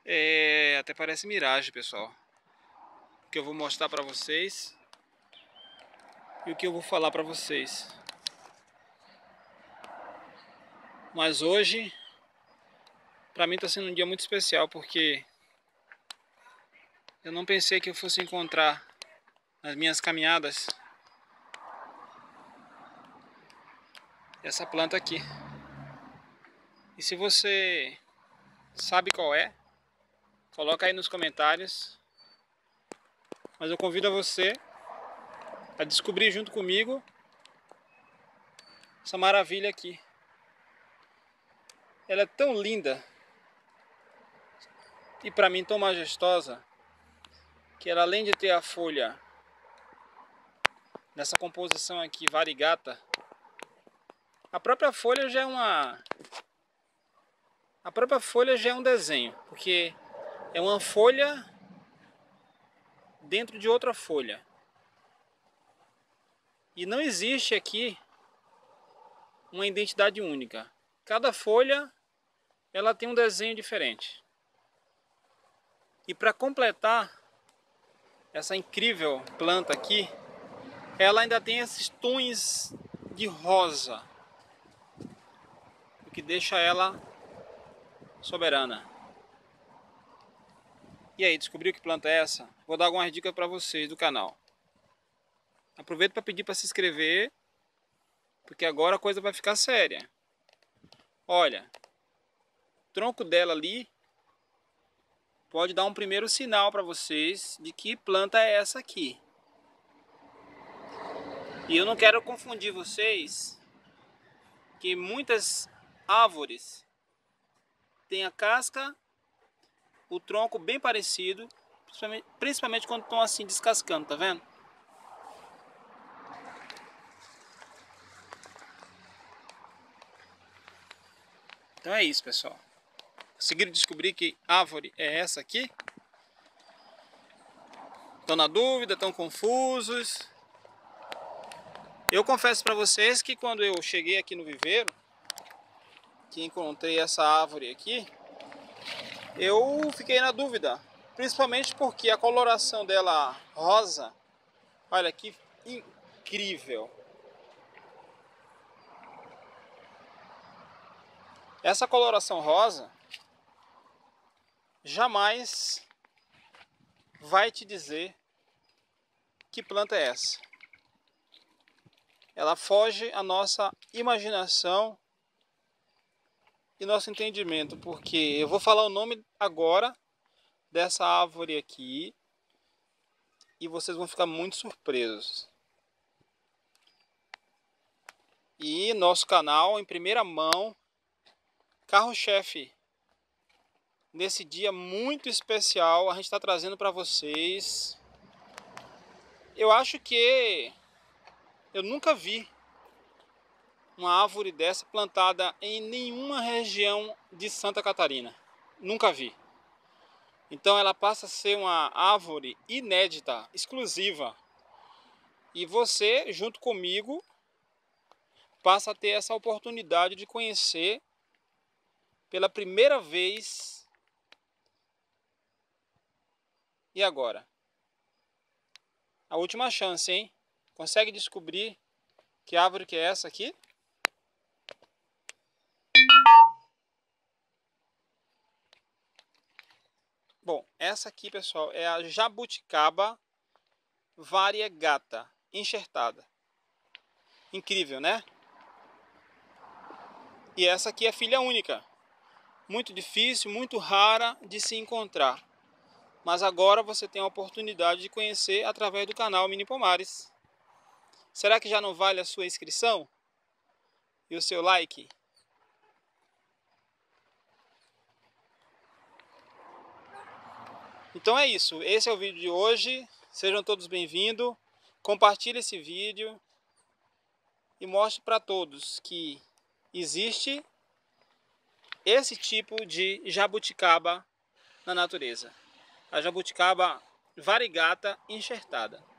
Até parece miragem, pessoal. O que eu vou mostrar pra vocês e o que eu vou falar pra vocês. Mas hoje, pra mim tá sendo um dia muito especial, porque eu não pensei que eu fosse encontrar nas minhas caminhadas essa planta aqui. E se você sabe qual é, coloca aí nos comentários. Mas eu convido a você a descobrir junto comigo essa maravilha aqui. Ela é tão linda e para mim tão majestosa que ela, além de ter a folha nessa composição aqui variegata, a própria folha já é um desenho, porque é uma folha dentro de outra folha. E não existe aqui uma identidade única. Cada folha ela tem um desenho diferente. E para completar essa incrível planta aqui, ela ainda tem esses tons de rosa, o que deixa ela soberana. E aí, descobriu que planta é essa? Vou dar algumas dicas para vocês do canal. Aproveito para pedir para se inscrever, porque agora a coisa vai ficar séria. Olha, o tronco dela ali pode dar um primeiro sinal para vocês de que planta é essa aqui. E eu não quero confundir vocês, que muitas árvores têm a casca, o tronco bem parecido, principalmente quando estão assim descascando, tá vendo? Então é isso, pessoal. Conseguiram descobrir que árvore é essa aqui? Estão na dúvida, estão confusos? Eu confesso para vocês que quando eu cheguei aqui no viveiro, que encontrei essa árvore aqui, eu fiquei na dúvida, principalmente porque a coloração dela rosa, olha que incrível. Essa coloração rosa jamais vai te dizer que planta é essa. Ela foge à nossa imaginação e nosso entendimento, porque eu vou falar o nome agora dessa árvore aqui e vocês vão ficar muito surpresos. E nosso canal, em primeira mão, carro-chefe, nesse dia muito especial, a gente está trazendo para vocês. Eu acho que eu nunca vi uma árvore dessa plantada em nenhuma região de Santa Catarina. Nunca vi. Então ela passa a ser uma árvore inédita, exclusiva. E você, junto comigo, passa a ter essa oportunidade de conhecer pela primeira vez. E agora? A última chance, hein? Consegue descobrir que árvore que é essa aqui? Bom, essa aqui, pessoal, é a jabuticaba variegata enxertada. Incrível, né? E essa aqui é filha única. Muito difícil, muito rara de se encontrar. Mas agora você tem a oportunidade de conhecer através do canal Mini Pomares. Será que já não vale a sua inscrição? E o seu like? Então é isso. Esse é o vídeo de hoje. Sejam todos bem-vindos. Compartilhe esse vídeo. E mostre para todos que existe esse tipo de jabuticaba na natureza. A jabuticaba variegata enxertada.